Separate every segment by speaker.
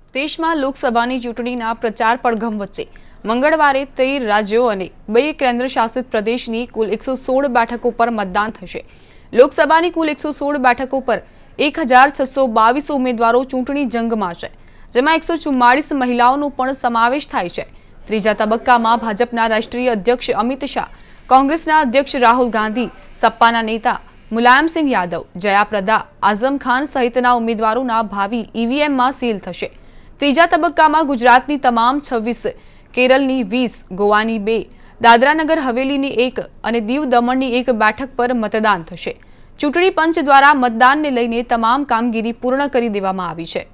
Speaker 1: દેશમાં લોકસભાની ચૂંટણીના પ્રચાર પડઘમ વચ્ચે મંગળવારે 13 રાજ્યો અને 2 કેન્દ્રશાસિત પ્રદેશની કુલ 116 બેઠકો પર મતદાન થશે। લોકસભાની કુલ 116 બેઠકો પર 1622 ઉમેદવારો ચૂંટણી જંગમાં છે, જેમાં 144 મહિલાઓનો પણ સમાવેશ થાય છે। ત્રીજા તબક્કામાં ભાજપના રાષ્ટ્રીય અધ્યક્ષ અમિત શાહ, કોંગ્રેસના અધ્યક્ષ રાહુલ ગાંધી, સપાના નેતા મુલાયમ સિંહ યાદવ, જયા પ્રદા, આઝમ ખાન સહિતના ઉમેદવારોના ભાવિ ઈવીએમમાં સીલ થશે। ત્રીજા તબક્કામાં ગુજરાતની તમામ 26, કેરળની 20, ગોવાની 2, દાદરાનગર હવેલીની 1 અને દીવ દમણની 1 બેઠક પર મતદાન થશે। ચૂંટણી પંચ દ્વારા મતદાનને લઈને તમામ કામગીરી પૂર્ણ કરી દેવામાં આવી છે।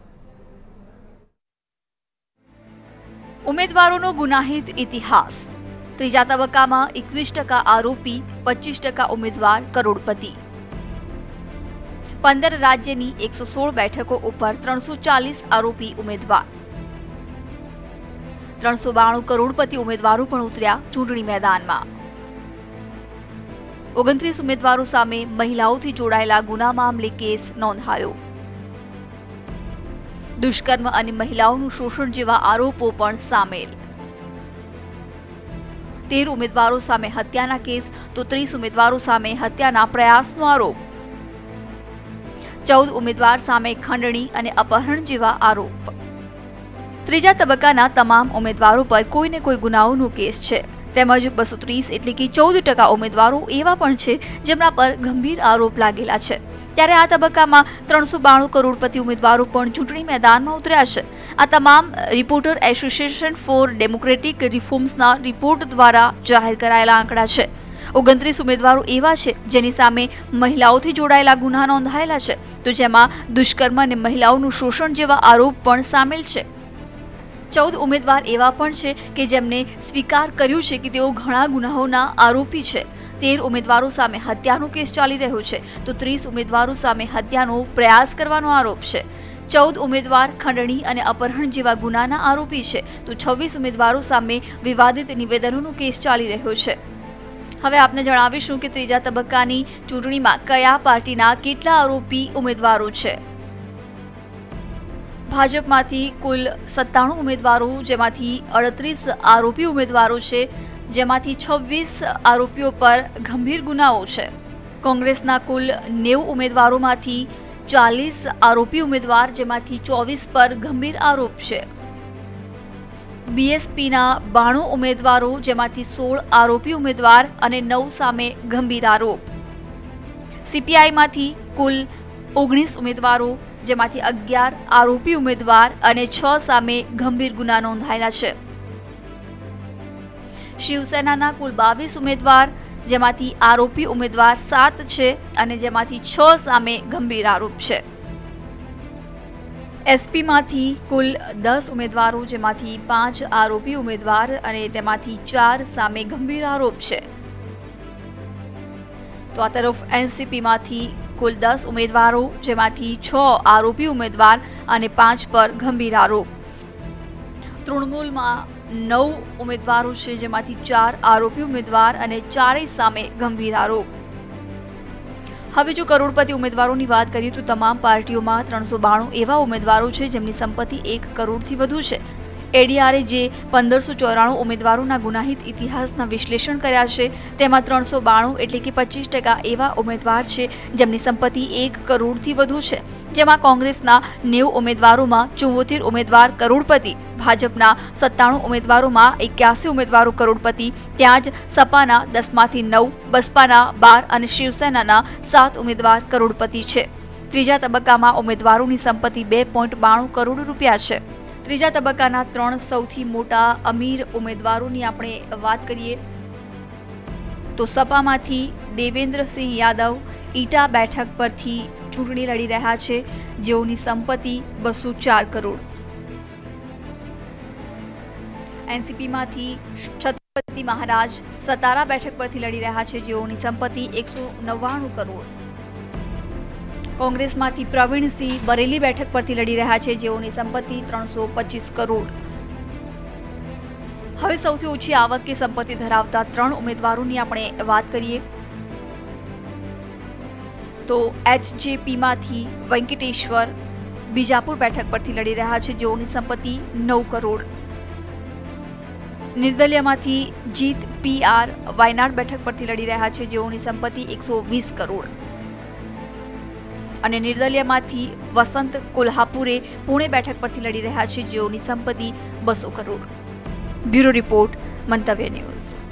Speaker 2: ઉમેદવારોનો ગુનાહિત ઇતિહાસ। ત્રીજા તબક્કામાં 21% આરોપી, 25% ઉમેદવાર કરોડપતિ। 15 રાજ્યની 116 બેઠકો ઉપર 340 આરોપી ઉમેદવાર, 392 કરોડપતિ ઉમેદવારો પણ ઉતર્યા ચૂંટણી મેદાનમાં। 29 ઉમેદવારો સામે મહિલાઓથી જોડાયેલા ગુના મામલે કેસ નોંધાયો। દુષ્કર્મ અને મહિલાઓનું શોષણ જેવા આરોપો પણ સામેલ। 13 ઉમેદવારો સામે હત્યાના કેસ તો 30 ઉમેદવારો સામે હત્યાના પ્રયાસનો આરોપ। 14 ઉમેદવાર સામે ખંડણી અને અપહરણ જેવા આરોપ। ત્રીજા તબક્કાના તમામ ઉમેદવારો પર કોઈને કોઈ ગુનાઓનો કેસ છે, તેમજ 230 એટલે કે 14% ઉમેદવારો એવા પણ છે જેમના પર ગંભીર આરોપ લાગેલા છે। ત્યારે આ તબક્કામાં 392 કરોડપતિ ઉમેદવારો પણ ચૂંટણી મેદાનમાં ઉતર્યા છે। આ તમામ રિપોર્ટર એસોસિએશન ફોર ડેમોક્રેટિક રિફોર્મ્સના રિપોર્ટ દ્વારા જાહેર કરાયેલા આંકડા છે। 29 ઉમેદવારો એવા છે જેની સામે મહિલાઓથી જોડાયેલા ગુના નોંધાયેલા છે, તો જેમાં દુષ્કર્મ અને મહિલાઓનું શોષણ જેવા આરોપ પણ સામેલ છે। 14 ઉમેદવાર એવા પણ છે કે જેમને સ્વીકાર કર્યું છે કે તેઓ ઘણા ગુનાઓના આરોપી છે। 13 ઉમેદવારો સામે હત્યાનો કેસ ચાલી રહ્યો છે, તો 30 ઉમેદવારો સામે હત્યાનો પ્રયાસ કરવાનો આરોપ છે। 14 ઉમેદવાર ખંડણી અને અપહરણ જેવા ગુનાના આરોપી છે, તો 26 ઉમેદવારો સામે વિવાદિત નિવેદનોનો કેસ ચાલી રહ્યો છે। હવે આપને જણાવીશું કે ત્રીજા તબક્કાની ચૂંટણીમાં કયા પાર્ટીના કેટલા આરોપી ઉમેદવારો છે। ભાજપમાંથી કુલ 97 ઉમેદવારો, જેમાંથી 38 આરોપી ઉમેદવારો છે, જેમાંથી 26 આરોપીઓ પર ગંભીર ગુનાઓ છે। કોંગ્રેસના કુલ 90 ઉમેદવારોમાંથી 40 આરોપી ઉમેદવાર, જેમાંથી 24 પર ગંભીર આરોપ છે। બીએસપીના 92 ઉમેદવારો, જેમાંથી 16 આરોપી ઉમેદવાર અને 9 સામે ગંભીર આરોપ। સીપીઆઈમાંથી કુલ 19 ઉમેદવારો, જેમાંથી 11 આરોપી ઉમેદવાર અને 6 સામે ગંભીર ગુના નોંધાયેલા છે। શિવસેનાના કુલ 22 ઉમેદવાર, જેમાંથી આરોપી ઉમેદવાર 7 છે અને જેમાંથી 6 સામે ગંભીર આરોપ છે। એસપીમાંથી કુલ 10 ઉમેદવારો, જેમાંથી 5 આરોપી ઉમેદવાર અને તેમાંથી 4 સામે ગંભીર આરોપ છે। તો આ તરફ એનસીપીમાંથી કુલ 10 ઉમેદવારો, જેમાંથી 6 આરોપી ઉમેદવાર અને 5 પર ગંભીર આરોપ। તૃણમૂલમાં 9 ઉમેદવારો છે, જેમાંથી 4 આરોપી ઉમેદવાર અને 4 સામે ગંભીર આરોપ। હવે જો કરોડપતિ ઉમેદવારોની વાત કરીએ તો તમામ પાર્ટીઓમાં 392 એવા ઉમેદવારો છે જેમની સંપત્તિ 1 કરોડથી વધુ છે। એડીઆરએ જે 1594 ઉમેદવારોના ગુનાહિત ઇતિહાસના વિશ્લેષણ કર્યા છે, તેમાં 392 એટલે કે 25% એવા ઉમેદવાર છે જેમની સંપત્તિ 1 કરોડથી વધુ છે, જેમાં કોંગ્રેસના 90 ઉમેદવારોમાં 74 ઉમેદવાર કરોડપતિ, ભાજપના 97 ઉમેદવારોમાં 81 ઉમેદવારો કરોડપતિ, ત્યાં જ સપાના 10માંથી 9, બસપાના 12 અને શિવસેનાના 7 ઉમેદવાર કરોડપતિ છે। ત્રીજા તબક્કામાં ઉમેદવારોની સંપત્તિ 2.92 કરોડ રૂપિયા છે। ત્રીજા તબક્કાના 3 સૌથી મોટા અમીર ઉમેદવારોની આપણે વાત કરીએ તો સપામાંથી દેવેન્દ્રસિંહ યાદવ ઈટા બેઠક પરથી ચૂંટણી લડી રહ્યા છે, જેઓની સંપત્તિ 204 કરોડ। એનસીપીમાંથી છત્રપતિ મહારાજ સતારા બેઠક પરથી લડી રહ્યા છે, જેઓની સંપત્તિ 199 કરોડ। કોંગ્રેસમાંથી પ્રવીણસિંહ બરેલી બેઠક પરથી લડી રહ્યા છે, જેઓની સંપત્તિ 325 કરોડ। હવે સૌથી ઓછી આવક કે સંપત્તિ ધરાવતા 3 ઉમેદવારોની આપણે વાત કરીએ તો એચજેપીમાંથી વેંકટેશ્વર બીજાપુર બેઠક પરથી લડી રહ્યા છે, જેઓની સંપત્તિ 9 કરોડ. નિર્દલીયમાંથી જીત PR વાયનાડ બેઠક પરથી લડી રહ્યા છે, જેઓની સંપત્તિ 120 કરોડ. અને નિર્દલીયમાંથી વસંત કોલ્હાપુરે પુણે બેઠક પરથી લડી રહ્યા છે, જેઓની સંપત્તિ 200 crore. Bureau report, Mantavya news.